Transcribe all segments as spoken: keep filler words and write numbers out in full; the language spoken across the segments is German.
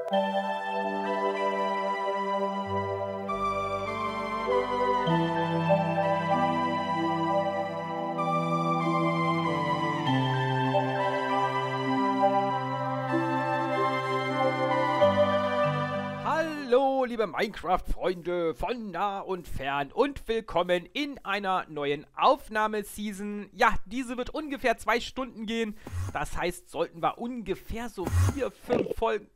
Hallo, liebe Minecraft-Freunde von nah und fern und willkommen in einer neuen Aufnahmeseason. Ja, diese wird ungefähr zwei Stunden gehen. Das heißt, sollten wir ungefähr so vier, fünf Folgen,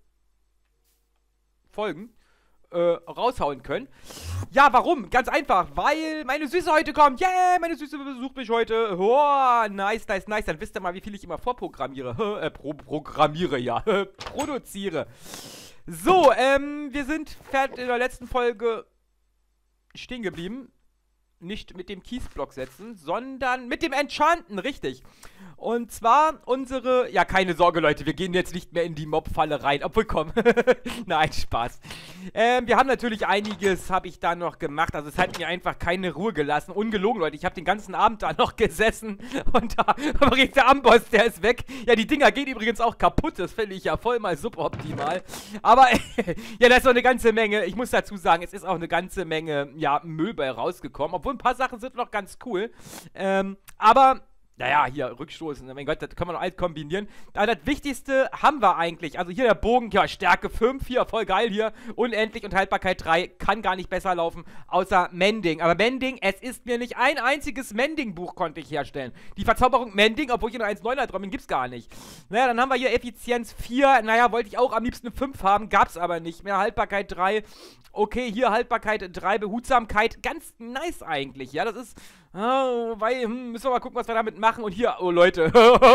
Folgen äh, raushauen können. Ja, warum? Ganz einfach, weil meine Süße heute kommt. Yeah, meine Süße besucht mich heute. Oh, nice, nice, nice. Dann wisst ihr mal, wie viel ich immer vorprogrammiere. äh, pro programmiere, ja. Produziere. So, ähm, wir sind fertig in der letzten Folge stehen geblieben. Nicht mit dem Kiesblock setzen, sondern mit dem Enchanten, richtig. Und zwar unsere, ja, keine Sorge, Leute, wir gehen jetzt nicht mehr in die Mob-Falle rein. Obwohl, komm, nein, Spaß. Ähm, wir haben natürlich einiges, habe ich da noch gemacht. Also es hat mir einfach keine Ruhe gelassen. Ungelogen, Leute, ich habe den ganzen Abend da noch gesessen. Und da, übrigens der Amboss, der ist weg. Ja, die Dinger gehen übrigens auch kaputt. Das finde ich ja voll mal suboptimal. Aber, ja, da ist noch eine ganze Menge. Ich muss dazu sagen, es ist auch eine ganze Menge, ja, Müll bei rausgekommen. Obwohl ein paar Sachen sind noch ganz cool. Ähm, aber, naja, hier, Rückstoßen, mein Gott, das kann man noch alles kombinieren. Aber das Wichtigste haben wir eigentlich. Also hier der Bogen, ja, Stärke fünf, hier, voll geil hier. Unendlich und Haltbarkeit drei, kann gar nicht besser laufen, außer Mending. Aber Mending, es ist mir nicht ein einziges Mending-Buch konnte ich herstellen. Die Verzauberung Mending, obwohl ich in eins Komma neuner dran bin, gibt's gar nicht. Naja, dann haben wir hier Effizienz vier, naja, wollte ich auch am liebsten fünf haben, gab's aber nicht mehr. Haltbarkeit drei, okay, hier Haltbarkeit drei, Behutsamkeit, ganz nice eigentlich, ja, das ist, oh, weil, hm, müssen wir mal gucken, was wir damit machen. Und hier, oh Leute,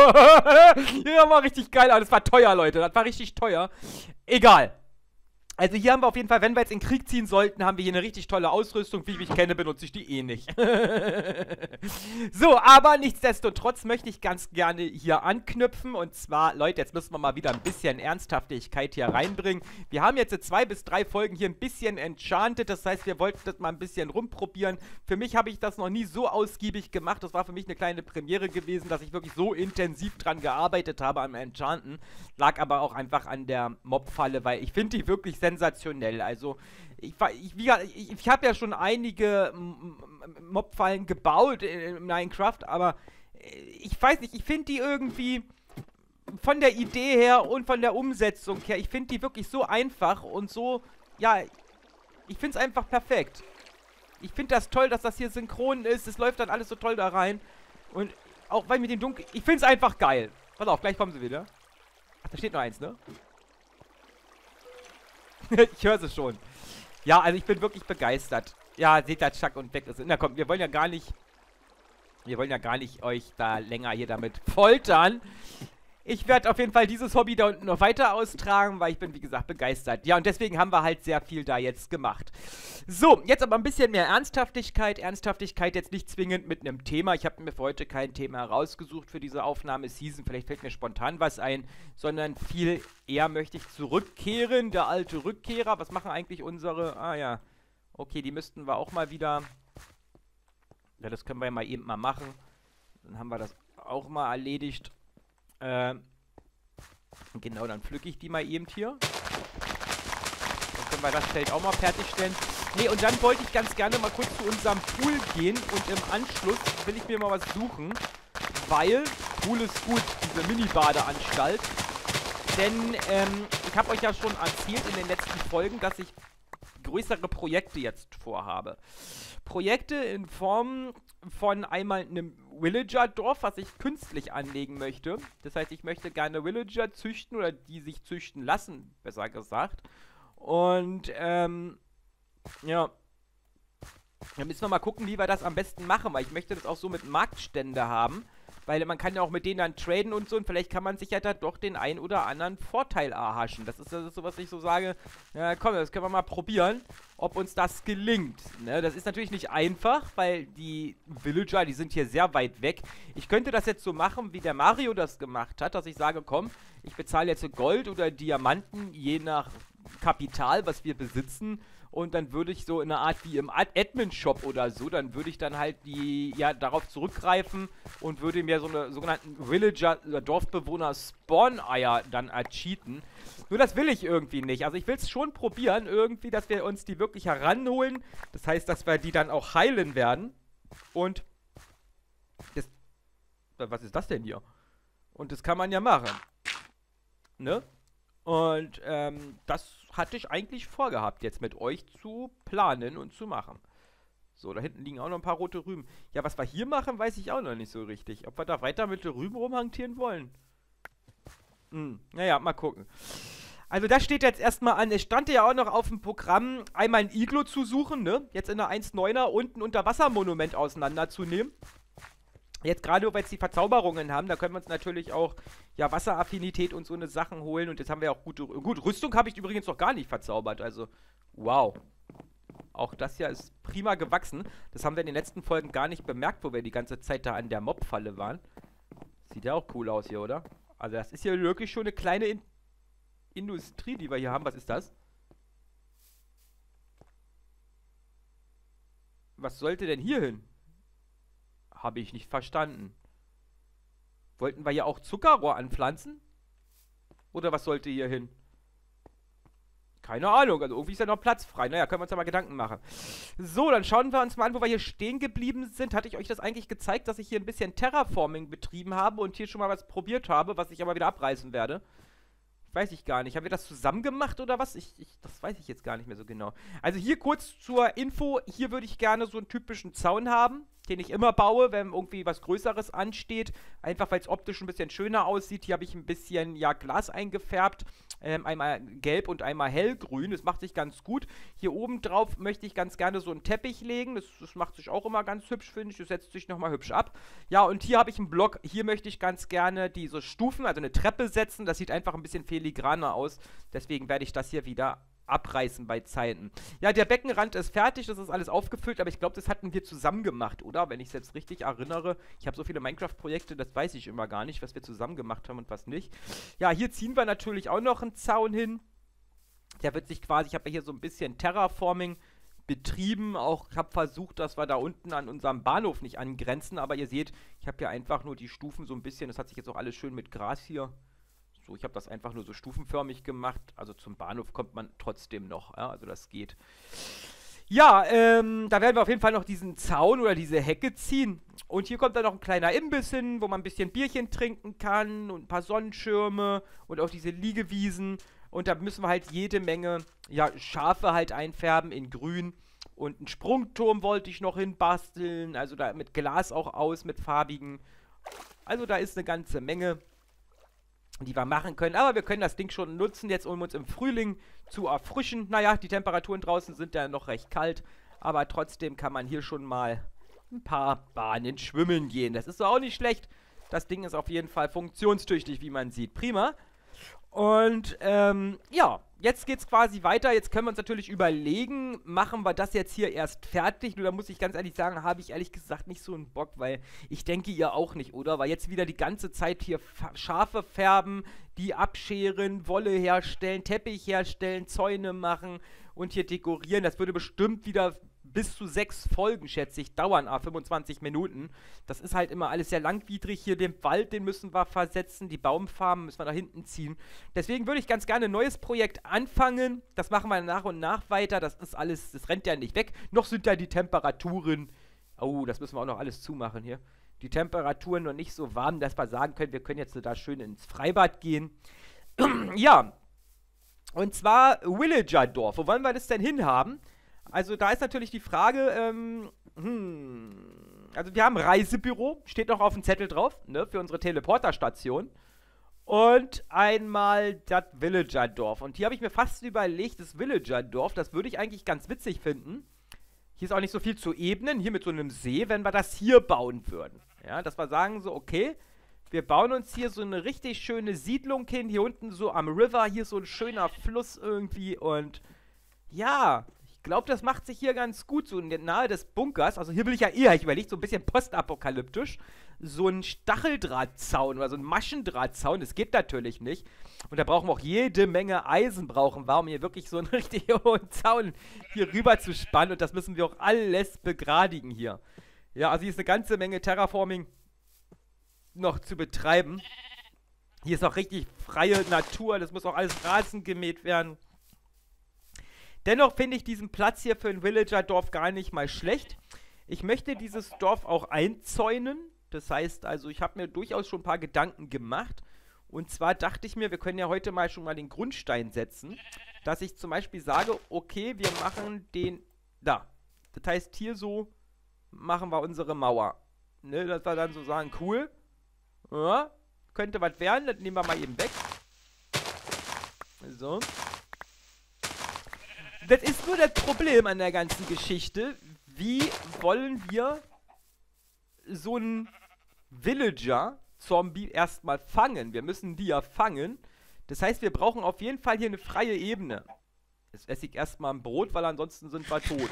ja, war richtig geil, aber das war teuer, Leute, das war richtig teuer. Egal. Also hier haben wir auf jeden Fall, wenn wir jetzt in den Krieg ziehen sollten, haben wir hier eine richtig tolle Ausrüstung. Wie ich mich kenne, benutze ich die eh nicht. So, aber nichtsdestotrotz möchte ich ganz gerne hier anknüpfen. Und zwar, Leute, jetzt müssen wir mal wieder ein bisschen Ernsthaftigkeit hier reinbringen. Wir haben jetzt zwei bis drei Folgen hier ein bisschen enchanted. Das heißt, wir wollten das mal ein bisschen rumprobieren. Für mich habe ich das noch nie so ausgiebig gemacht. Das war für mich eine kleine Premiere gewesen, dass ich wirklich so intensiv dran gearbeitet habe am Enchanten. Lag aber auch einfach an der Mobfalle, weil ich finde die wirklich sehr sensationell. Also, ich, ich, ich, ich habe ja schon einige Mobfallen gebaut in Minecraft, aber ich weiß nicht, ich finde die irgendwie von der Idee her und von der Umsetzung her, ich finde die wirklich so einfach und so, ja, ich finde es einfach perfekt. Ich finde das toll, dass das hier synchron ist, es läuft dann alles so toll da rein und auch weil mit dem Dunkel, ich finde es einfach geil. Pass auf, gleich kommen sie wieder. Ach, da steht noch eins, ne? Ich höre sie schon. Ja, also ich bin wirklich begeistert. Ja, seht ihr, Chuck und weg ist. Na komm, wir wollen ja gar nicht... Wir wollen ja gar nicht euch da länger hier damit foltern. Ich werde auf jeden Fall dieses Hobby da unten noch weiter austragen, weil ich bin, wie gesagt, begeistert. Ja, und deswegen haben wir halt sehr viel da jetzt gemacht. So, jetzt aber ein bisschen mehr Ernsthaftigkeit. Ernsthaftigkeit jetzt nicht zwingend mit einem Thema. Ich habe mir für heute kein Thema rausgesucht für diese Aufnahmeseason. Vielleicht fällt mir spontan was ein, sondern viel eher möchte ich zurückkehren. Der alte Rückkehrer. Was machen eigentlich unsere... Ah ja, okay, die müssten wir auch mal wieder... Ja, das können wir ja mal eben mal machen. Dann haben wir das auch mal erledigt. Ähm, genau, dann pflücke ich die mal eben hier. Dann können wir das Feld auch mal fertigstellen. Ne, und dann wollte ich ganz gerne mal kurz zu unserem Pool gehen und im Anschluss will ich mir mal was suchen, weil Pool ist gut, diese Mini-Badeanstalt. Denn, ähm, ich habe euch ja schon erzählt in den letzten Folgen, dass ich größere Projekte jetzt vorhabe. Projekte in Form von einmal einem Villager-Dorf, was ich künstlich anlegen möchte. Das heißt, ich möchte gerne Villager züchten oder die sich züchten lassen, besser gesagt. Und, ähm, ja, dann müssen wir mal gucken, wie wir das am besten machen, weil ich möchte das auch so mit Marktstände haben. Weil man kann ja auch mit denen dann traden und so und vielleicht kann man sich ja da doch den ein oder anderen Vorteil erhaschen. Das ist, das ist so, was ich so sage, ja komm, das können wir mal probieren, ob uns das gelingt. Ne? Das ist natürlich nicht einfach, weil die Villager, die sind hier sehr weit weg. Ich könnte das jetzt so machen, wie der Mario das gemacht hat, dass ich sage, komm, ich bezahle jetzt Gold oder Diamanten, je nach Kapital, was wir besitzen. Und dann würde ich so in einer Art wie im Ad Admin-Shop oder so, dann würde ich dann halt die, ja, darauf zurückgreifen und würde mir so eine sogenannten Villager- oder Dorfbewohner-Spawn-Eier dann ercheaten. Nur das will ich irgendwie nicht. Also ich will es schon probieren, irgendwie, dass wir uns die wirklich heranholen. Das heißt, dass wir die dann auch heilen werden. Und das, was ist das denn hier? Und das kann man ja machen. Ne? Und ähm, das hatte ich eigentlich vorgehabt, jetzt mit euch zu planen und zu machen. So, da hinten liegen auch noch ein paar rote Rüben. Ja, was wir hier machen, weiß ich auch noch nicht so richtig. Ob wir da weiter mit den Rüben rumhantieren wollen? Hm, naja, mal gucken. Also das steht jetzt erstmal an. Es stand ja auch noch auf dem Programm, einmal ein Iglo zu suchen, ne? Jetzt in der eins Punkt neuner unten Unterwassermonument auseinanderzunehmen. Jetzt gerade, wo wir jetzt die Verzauberungen haben, da können wir uns natürlich auch, ja, Wasseraffinität und so eine Sachen holen. Und jetzt haben wir auch gute, gut, Rüstung habe ich übrigens noch gar nicht verzaubert, also, wow. Auch das hier ist prima gewachsen. Das haben wir in den letzten Folgen gar nicht bemerkt, wo wir die ganze Zeit da an der Mob-Falle waren. Sieht ja auch cool aus hier, oder? Also das ist hier wirklich schon eine kleine In Industrie, die wir hier haben. Was ist das? Was sollte denn hier hin? Habe ich nicht verstanden. Wollten wir ja auch Zuckerrohr anpflanzen? Oder was sollte hier hin? Keine Ahnung, also irgendwie ist ja noch Platz frei. Naja, können wir uns ja mal Gedanken machen. So, dann schauen wir uns mal an, wo wir hier stehen geblieben sind. Hatte ich euch das eigentlich gezeigt, dass ich hier ein bisschen Terraforming betrieben habe und hier schon mal was probiert habe, was ich aber wieder abreißen werde? Weiß ich gar nicht. Haben wir das zusammen gemacht oder was? Ich, ich, das weiß ich jetzt gar nicht mehr so genau. Also hier kurz zur Info. Hier würde ich gerne so einen typischen Zaun haben, den ich immer baue, wenn irgendwie was Größeres ansteht. Einfach, weil es optisch ein bisschen schöner aussieht. Hier habe ich ein bisschen, ja, Glas eingefärbt. Ähm, einmal gelb und einmal hellgrün. Das macht sich ganz gut. Hier oben drauf möchte ich ganz gerne so einen Teppich legen. Das, das macht sich auch immer ganz hübsch, finde ich. Das setzt sich nochmal hübsch ab. Ja, und hier habe ich einen Block. Hier möchte ich ganz gerne diese Stufen, also eine Treppe setzen. Das sieht einfach ein bisschen filigraner aus. Deswegen werde ich das hier wieder abreißen bei Zeiten. Ja, der Beckenrand ist fertig, das ist alles aufgefüllt, aber ich glaube, das hatten wir zusammen gemacht, oder? Wenn ich es jetzt richtig erinnere. Ich habe so viele Minecraft-Projekte, das weiß ich immer gar nicht, was wir zusammen gemacht haben und was nicht. Ja, hier ziehen wir natürlich auch noch einen Zaun hin. Der wird sich quasi, ich habe ja hier so ein bisschen Terraforming betrieben, auch habe versucht, dass wir da unten an unserem Bahnhof nicht angrenzen, aber ihr seht, ich habe hier einfach nur die Stufen so ein bisschen, das hat sich jetzt auch alles schön mit Gras hier. So, ich habe das einfach nur so stufenförmig gemacht. Also zum Bahnhof kommt man trotzdem noch. Ja, also das geht. Ja, ähm, da werden wir auf jeden Fall noch diesen Zaun oder diese Hecke ziehen. Und hier kommt dann noch ein kleiner Imbiss hin, wo man ein bisschen Bierchen trinken kann und ein paar Sonnenschirme und auch diese Liegewiesen. Und da müssen wir halt jede Menge, ja, Schafe halt einfärben in grün. Und einen Sprungturm wollte ich noch hinbasteln. Also da mit Glas auch aus, mit farbigen. Also da ist eine ganze Menge, die wir machen können. Aber wir können das Ding schon nutzen, jetzt um uns im Frühling zu erfrischen. Naja, die Temperaturen draußen sind ja noch recht kalt, aber trotzdem kann man hier schon mal ein paar Bahnen schwimmen gehen. Das ist doch auch nicht schlecht. Das Ding ist auf jeden Fall funktionstüchtig, wie man sieht. Prima. Und, ähm, ja, jetzt geht's quasi weiter. Jetzt können wir uns natürlich überlegen, machen wir das jetzt hier erst fertig? Nur da muss ich ganz ehrlich sagen, habe ich ehrlich gesagt nicht so einen Bock, weil ich denke, ihr auch nicht, oder? Weil jetzt wieder die ganze Zeit hier Schafe färben, die abscheren, Wolle herstellen, Teppich herstellen, Zäune machen und hier dekorieren. Das würde bestimmt wieder bis zu sechs Folgen, schätze ich, dauern, ah, fünfundzwanzig Minuten. Das ist halt immer alles sehr langwidrig. Hier den Wald, den müssen wir versetzen, die Baumfarmen müssen wir da hinten ziehen. Deswegen würde ich ganz gerne ein neues Projekt anfangen. Das machen wir nach und nach weiter. Das ist alles, das rennt ja nicht weg. Noch sind da die Temperaturen, oh, das müssen wir auch noch alles zumachen hier. Die Temperaturen noch nicht so warm, dass wir sagen können, wir können jetzt da schön ins Freibad gehen. Ja, und zwar Villagerdorf. Wo wollen wir das denn hinhaben? Also da ist natürlich die Frage, ähm, hm, also wir haben Reisebüro, steht noch auf dem Zettel drauf, ne, für unsere Teleporterstation. Und einmal das Villagerdorf. Und hier habe ich mir fast überlegt, das Villagerdorf, das würde ich eigentlich ganz witzig finden. Hier ist auch nicht so viel zu ebnen, hier mit so einem See, wenn wir das hier bauen würden. Ja, dass wir sagen so, okay, wir bauen uns hier so eine richtig schöne Siedlung hin, hier unten so am River, hier so ein schöner Fluss irgendwie und ja, ich glaube, das macht sich hier ganz gut, so nahe des Bunkers. Also hier will ich ja eher, ich überlege, so ein bisschen postapokalyptisch. so einen Stacheldrahtzaun oder so einen Maschendrahtzaun. Das geht natürlich nicht. Und da brauchen wir auch jede Menge Eisen, brauchen wir, um hier wirklich so einen richtig hohen Zaun hier rüber zu spannen. Und das müssen wir auch alles begradigen hier. Ja, also hier ist eine ganze Menge Terraforming noch zu betreiben. Hier ist auch richtig freie Natur. Das muss auch alles Rasen gemäht werden. Dennoch finde ich diesen Platz hier für ein Villager-Dorf gar nicht mal schlecht. Ich möchte dieses Dorf auch einzäunen. Das heißt also, ich habe mir durchaus schon ein paar Gedanken gemacht. Und zwar dachte ich mir, wir können ja heute mal schon mal den Grundstein setzen. Dass ich zum Beispiel sage, okay, wir machen den... Da. Das heißt, hier so machen wir unsere Mauer. Ne, dass wir dann so sagen, cool. Ja, könnte was werden. Das nehmen wir mal eben weg. So. Das ist nur das Problem an der ganzen Geschichte. Wie wollen wir so einen Villager-Zombie erstmal fangen? Wir müssen die ja fangen. Das heißt, wir brauchen auf jeden Fall hier eine freie Ebene. Jetzt esse ich erstmal ein Brot, weil ansonsten sind wir tot.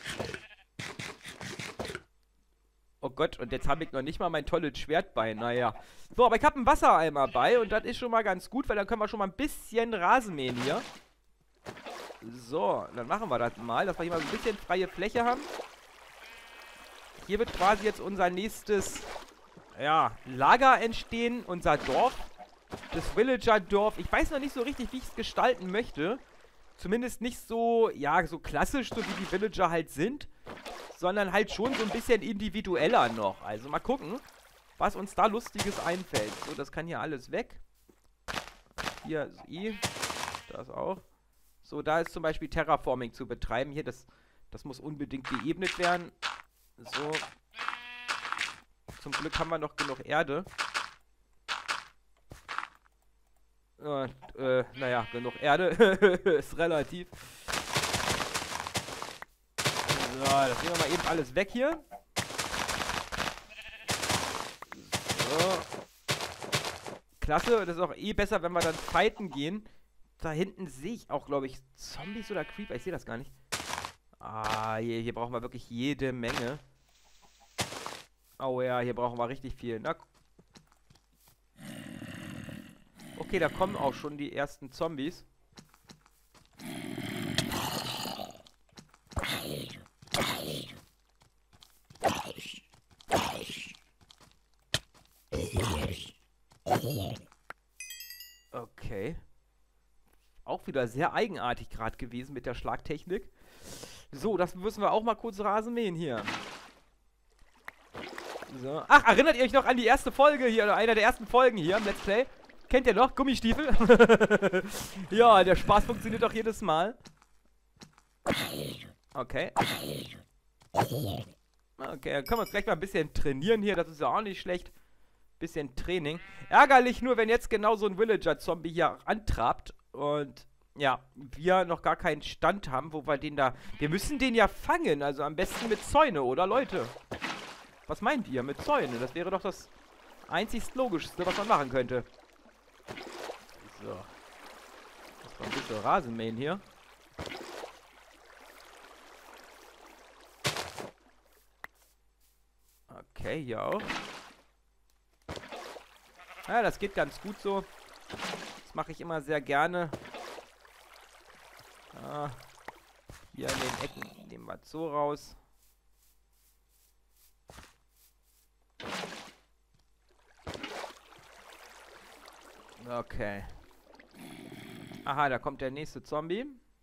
Oh Gott, und jetzt habe ich noch nicht mal mein tolles Schwert bei. Naja. So, aber ich habe einen Wassereimer bei und das ist schon mal ganz gut, weil dann können wir schon mal ein bisschen Rasen mähen hier. So, dann machen wir das mal, dass wir hier mal so ein bisschen freie Fläche haben. Hier wird quasi jetzt unser nächstes, ja, Lager entstehen, unser Dorf. Das Villager-Dorf. Ich weiß noch nicht so richtig, wie ich es gestalten möchte. Zumindest nicht so, ja, so klassisch, so wie die Villager halt sind. Sondern halt schon so ein bisschen individueller noch. Also mal gucken, was uns da Lustiges einfällt. So, das kann hier alles weg. Hier ist I. Das auch. So, da ist zum Beispiel Terraforming zu betreiben. Hier, das, das muss unbedingt geebnet werden. So. Zum Glück haben wir noch genug Erde. Äh, äh, naja, genug Erde. Ist relativ. So, das nehmen wir mal eben alles weg hier. So. Klasse, das ist auch eh besser, wenn wir dann fighten gehen. Da hinten sehe ich auch, glaube ich, Zombies oder Creeper. Ich sehe das gar nicht. Ah, hier, hier brauchen wir wirklich jede Menge. Oh ja, hier brauchen wir richtig viel. Na, okay, da kommen auch schon die ersten Zombies. Okay. Auch wieder sehr eigenartig gerade gewesen mit der Schlagtechnik. So, das müssen wir auch mal kurz Rasen mähen hier. So. Ach, erinnert ihr euch noch an die erste Folge hier, oder einer der ersten Folgen hier im Let's Play? Kennt ihr noch? Gummistiefel? Ja, der Spaß funktioniert doch jedes Mal. Okay. Okay, dann können wir uns gleich mal ein bisschen trainieren hier. Das ist ja auch nicht schlecht. Bisschen Training. Ärgerlich nur, wenn jetzt genau so ein Villager-Zombie hier antrabt. Und ja, wir noch gar keinen Stand haben, wo wir den da... Wir müssen den ja fangen. Also am besten mit Zäune, oder Leute? Was meint ihr mit Zäune? Das wäre doch das einzigst Logischste, was man machen könnte. So. Das war ein bisschen Rasenmähen hier. Okay, hier auch. Ja, das geht ganz gut so. Das mache ich immer sehr gerne. Ah, hier in den Ecken nehmen wir so raus. Okay. Aha, da kommt der nächste Zombie.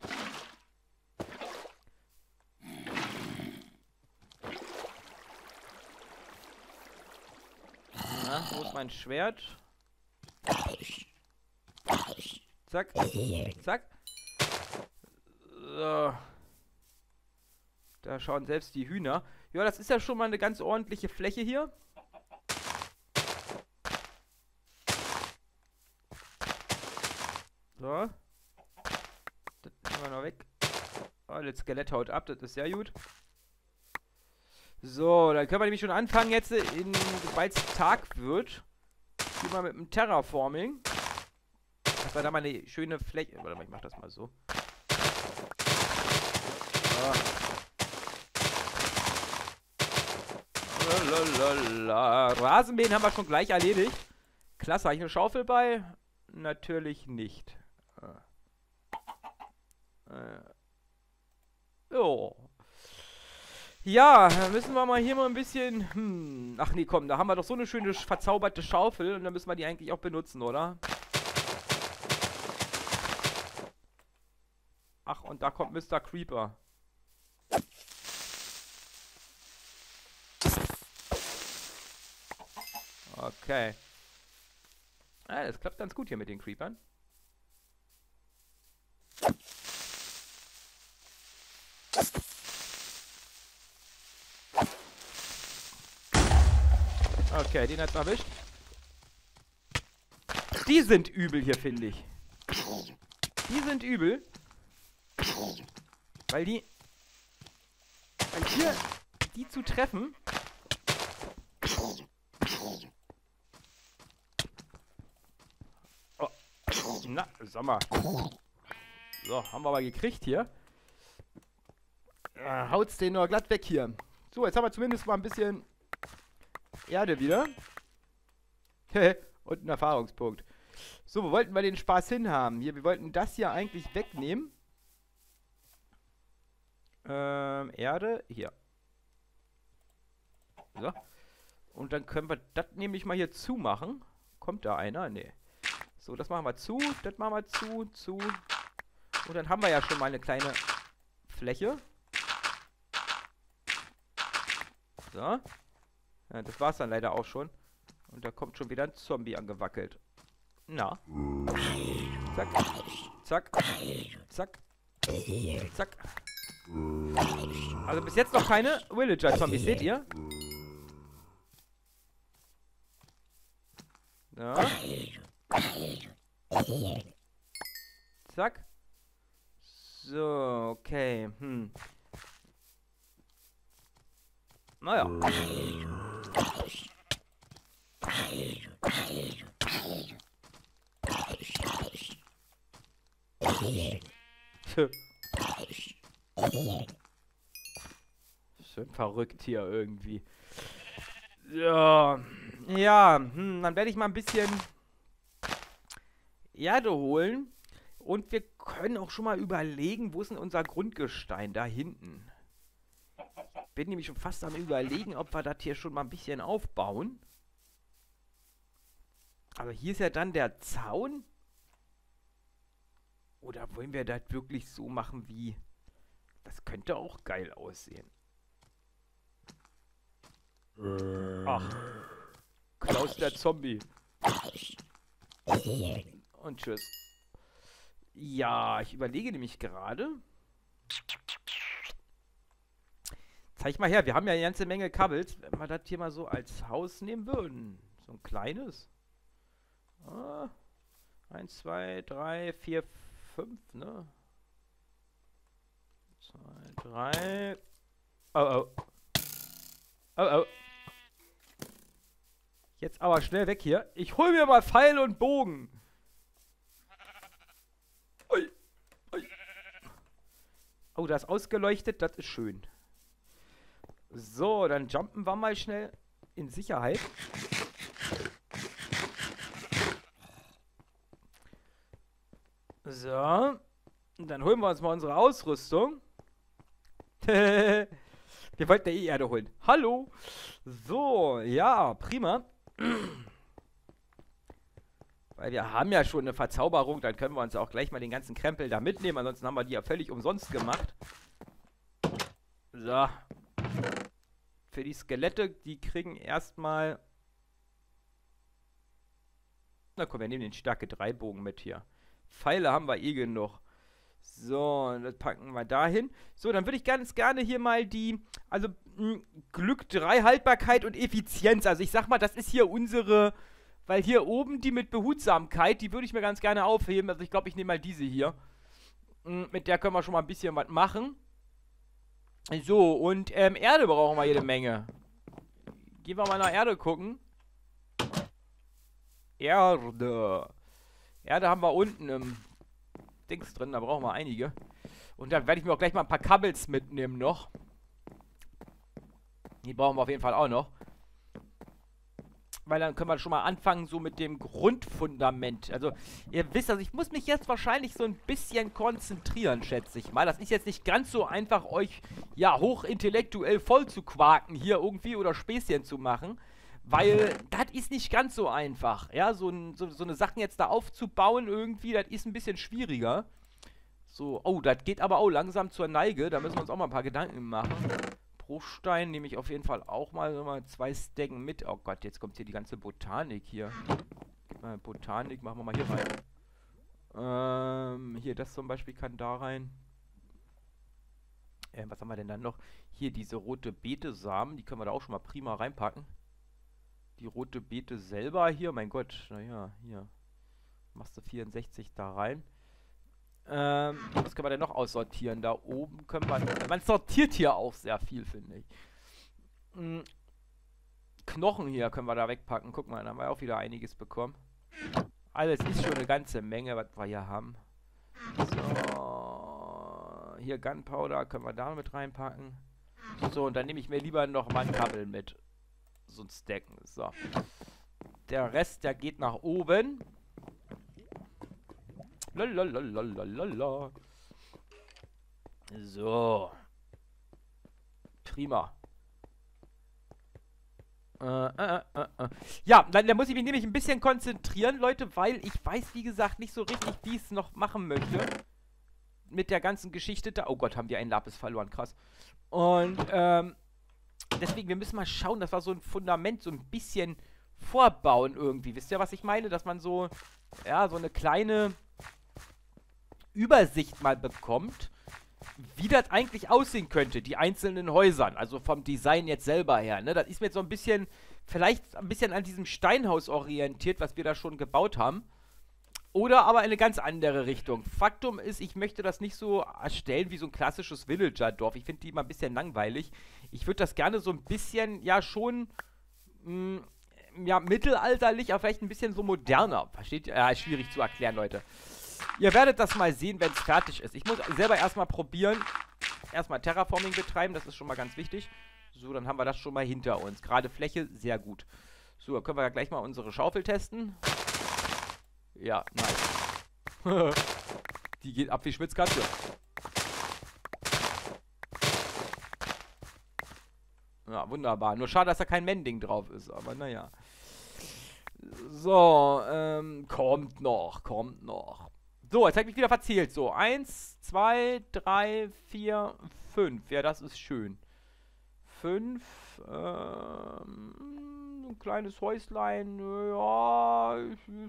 Na, wo ist mein Schwert? Zack. Zack. So. Da schauen selbst die Hühner. Ja, das ist ja schon mal eine ganz ordentliche Fläche hier. So. Das nehmen wir noch weg. Oh, das Skelett haut ab, das ist sehr gut. So, dann können wir nämlich schon anfangen jetzt, sobald es Tag wird. Hier mal mit dem Terraforming. Dass wir da mal eine schöne Fläche... Warte mal, ich mach das mal so. So. Lalalala. Rasenmähen haben wir schon gleich erledigt. Klasse, habe ich eine Schaufel bei? Natürlich nicht. Äh. Jo. Ja, dann müssen wir mal hier mal ein bisschen... Hm, ach nee, komm, da haben wir doch so eine schöne verzauberte Schaufel und dann müssen wir die eigentlich auch benutzen, oder? Ach, und da kommt Mister Creeper. Okay. Ah, das klappt ganz gut hier mit den Creepern. Okay, den hat's erwischt. Die sind übel hier, finde ich. Die sind übel. Weil die... Weil hier... Die zu treffen... Oh. Na, sag mal. So, haben wir aber gekriegt hier. Äh, haut's den nur glatt weg hier. So, jetzt haben wir zumindest mal ein bisschen... Erde wieder. Und einen Erfahrungspunkt. So, wo wollten wir den Spaß hinhaben? Hier, wir wollten das hier eigentlich wegnehmen. Ähm, Erde. Hier. So. Und dann können wir das nämlich mal hier zumachen. Kommt da einer? Nee. So, das machen wir zu. Das machen wir zu. Zu. Und dann haben wir ja schon mal eine kleine Fläche. So. Ja, das war's dann leider auch schon. Und da kommt schon wieder ein Zombie angewackelt. Na. Zack. Zack. Zack. Zack. Also bis jetzt noch keine Villager-Zombies, seht ihr? Ja. Zack. So, okay. Hm. Naja. Schön verrückt hier irgendwie. Ja. Ja, hm, dann werde ich mal ein bisschen Erde holen. Und wir können auch schon mal überlegen, wo ist denn unser Grundgestein? Da hinten. Bin nämlich schon fast am Überlegen, ob wir das hier schon mal ein bisschen aufbauen. Aber hier ist ja dann der Zaun. Oder wollen wir das wirklich so machen wie... Das könnte auch geil aussehen. Ach. Klaus der Zombie. Und tschüss. Ja, ich überlege nämlich gerade... Zeig mal her, wir haben ja eine ganze Menge Kabels. Wenn wir das hier mal so als Haus nehmen würden. So ein kleines. Ah, eins, zwei, drei, vier, fünf, ne? Zwei, drei. Oh, oh. Oh, oh. Jetzt aber schnell weg hier. Ich hol mir mal Pfeil und Bogen. Ui. Ui. Oh, das ist ausgeleuchtet, das ist schön. So, dann jumpen wir mal schnell in Sicherheit. So. Und dann holen wir uns mal unsere Ausrüstung. Wir wollten ja eh Erde holen. Hallo. So, ja, prima. Weil wir haben ja schon eine Verzauberung, dann können wir uns auch gleich mal den ganzen Krempel da mitnehmen. Ansonsten haben wir die ja völlig umsonst gemacht. So. Für die Skelette, die kriegen erstmal... Na komm, wir nehmen den Stärke drei Bogen mit hier. Pfeile haben wir eh genug. So, das packen wir dahin. So, dann würde ich ganz gerne hier mal die... Also, mh, Glück drei, Haltbarkeit und Effizienz. Also ich sag mal, das ist hier unsere... Weil hier oben die mit Behutsamkeit, die würde ich mir ganz gerne aufheben. Also ich glaube, ich nehme mal diese hier. Mh, mit der können wir schon mal ein bisschen was machen. So, und ähm, Erde brauchen wir jede Menge. Gehen wir mal nach Erde gucken. Erde. Erde haben wir unten im Dings drin, da brauchen wir einige. Und dann werde ich mir auch gleich mal ein paar Kabels mitnehmen noch. Die brauchen wir auf jeden Fall auch noch. Weil dann können wir schon mal anfangen, so mit dem Grundfundament. Also, ihr wisst, also ich muss mich jetzt wahrscheinlich so ein bisschen konzentrieren, schätze ich mal. Das ist jetzt nicht ganz so einfach, euch, ja, hochintellektuell voll zu quaken hier irgendwie oder Späßchen zu machen. Weil, das ist nicht ganz so einfach. Ja, so, ein, so, so eine Sachen jetzt da aufzubauen irgendwie, das ist ein bisschen schwieriger. So, oh, das geht aber auch langsam zur Neige. Da müssen wir uns auch mal ein paar Gedanken machen. Bruchstein nehme ich auf jeden Fall auch mal, mal zwei Stecken mit. Oh Gott, jetzt kommt hier die ganze Botanik hier. Äh, Botanik machen wir mal hier rein. Ähm, hier, das zum Beispiel kann da rein. Äh, was haben wir denn dann noch? Hier, diese rote Beete-Samen, die können wir da auch schon mal prima reinpacken. Die rote Beete selber hier, mein Gott, naja, hier. Machst du vierundsechzig da rein. Ähm, was können wir denn noch aussortieren? Da oben können wir... Man sortiert hier auch sehr viel, finde ich. Hm. Knochen hier können wir da wegpacken. Guck mal, da haben wir auch wieder einiges bekommen. Also es ist schon eine ganze Menge, was wir hier haben. So. Hier Gunpowder können wir da mit reinpacken. So, und dann nehme ich mir lieber noch mal ein Kabel mit. So ein Stacken. So. Der Rest, der geht nach oben. Lalalala. So. Prima. Äh, äh, äh, äh. Ja, dann, dann muss ich mich nämlich ein bisschen konzentrieren, Leute, weil ich weiß, wie gesagt, nicht so richtig, wie ich es noch machen möchte. Mit der ganzen Geschichte da. Oh Gott, haben wir einen Lapis verloren, krass. Und, ähm, deswegen, wir müssen mal schauen, dass wir so ein Fundament so ein bisschen vorbauen irgendwie. Wisst ihr, was ich meine? Dass man so, ja, so eine kleine Übersicht mal bekommt, wie das eigentlich aussehen könnte, die einzelnen Häusern, also vom Design jetzt selber her, ne? Das ist mir jetzt so ein bisschen, vielleicht ein bisschen an diesem Steinhaus orientiert, was wir da schon gebaut haben, oder aber in eine ganz andere Richtung. Faktum ist, ich möchte das nicht so erstellen wie so ein klassisches Villager-Dorf, ich finde die immer ein bisschen langweilig. Ich würde das gerne so ein bisschen, ja schon, mh, ja, mittelalterlich, aber vielleicht ein bisschen so moderner, versteht ihr? Ja, ist schwierig zu erklären, Leute. Ihr werdet das mal sehen, wenn es fertig ist. Ich muss selber erstmal probieren. Erstmal Terraforming betreiben, das ist schon mal ganz wichtig. So, dann haben wir das schon mal hinter uns. Gerade Fläche, sehr gut. So, dann können wir ja gleich mal unsere Schaufel testen. Ja, nice. Die geht ab wie Schwitzkatze. Ja, wunderbar. Nur schade, dass da kein Mending drauf ist, aber naja. So, ähm, kommt noch, kommt noch. So, jetzt habe ich mich wieder verzählt. So, eins, zwei, drei, vier, fünf. Ja, das ist schön. Fünf, ähm, ein kleines Häuslein. Ja, ich, ich,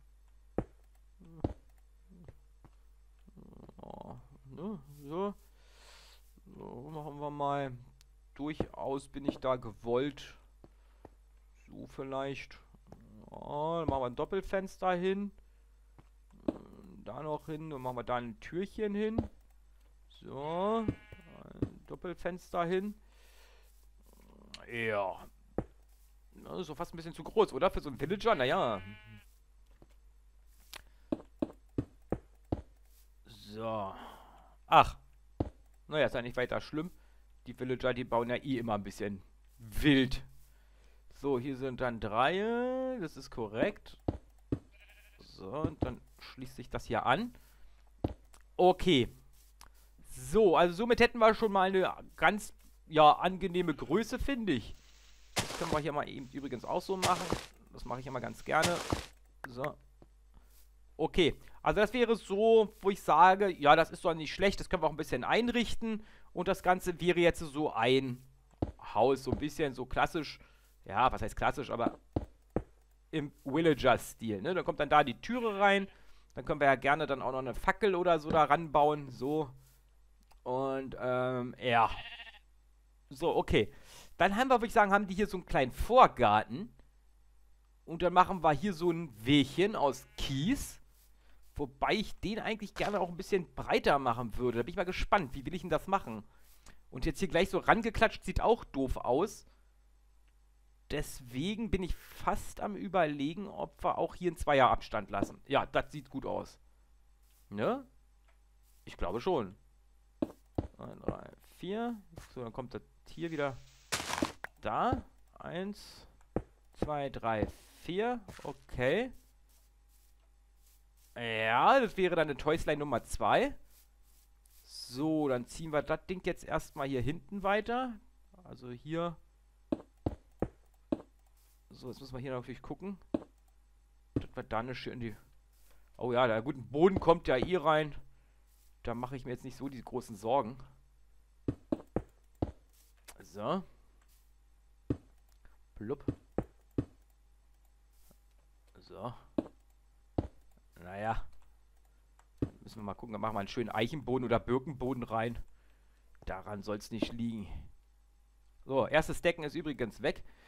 ja, ne, so. So, machen wir mal. Durchaus bin ich da gewollt. So vielleicht. Ja, dann machen wir ein Doppelfenster hin. Da noch hin. Dann machen wir da ein Türchen hin. So. Ein Doppelfenster hin. Ja. Das ist so fast ein bisschen zu groß, oder? Für so einen Villager? Naja. So. Ach. Naja, ist ja nicht weiter schlimm. Die Villager, die bauen ja eh immer ein bisschen wild. So, hier sind dann drei. Das ist korrekt. So, und dann schließt sich das hier an. Okay. So, also somit hätten wir schon mal eine ganz, ja, angenehme Größe, finde ich. Das können wir hier mal eben übrigens auch so machen. Das mache ich immer ganz gerne. So. Okay. Also das wäre so, wo ich sage, ja, das ist doch nicht schlecht. Das können wir auch ein bisschen einrichten. Und das Ganze wäre jetzt so ein Haus, so ein bisschen so klassisch. Ja, was heißt klassisch, aber im Villager-Stil, ne? Da kommt dann da die Türe rein. Dann können wir ja gerne dann auch noch eine Fackel oder so da ranbauen. So. Und, ähm, ja. So, okay. Dann haben wir, würde ich sagen, haben die hier so einen kleinen Vorgarten. Und dann machen wir hier so ein Wegchen aus Kies. Wobei ich den eigentlich gerne auch ein bisschen breiter machen würde. Da bin ich mal gespannt. Wie will ich denn das machen? Und jetzt hier gleich so rangeklatscht, sieht auch doof aus. Deswegen bin ich fast am Überlegen, ob wir auch hier einen Zweierabstand lassen. Ja, das sieht gut aus. Ne? Ich glaube schon. eins, drei, vier. So, dann kommt das hier wieder da. Eins, zwei, drei, vier. Okay. Ja, das wäre dann eine Toysline Nummer zwei. So, dann ziehen wir das Ding jetzt erstmal hier hinten weiter. Also hier. So, jetzt müssen wir hier natürlich gucken. Dass wir da eine schöne... Oh ja, der gute Boden kommt ja eh rein. Da mache ich mir jetzt nicht so die großen Sorgen. So. Blub. So. Naja. Müssen wir mal gucken. Dann machen wir einen schönen Eichenboden oder Birkenboden rein. Daran soll es nicht liegen. So, erstes Decken ist übrigens weg.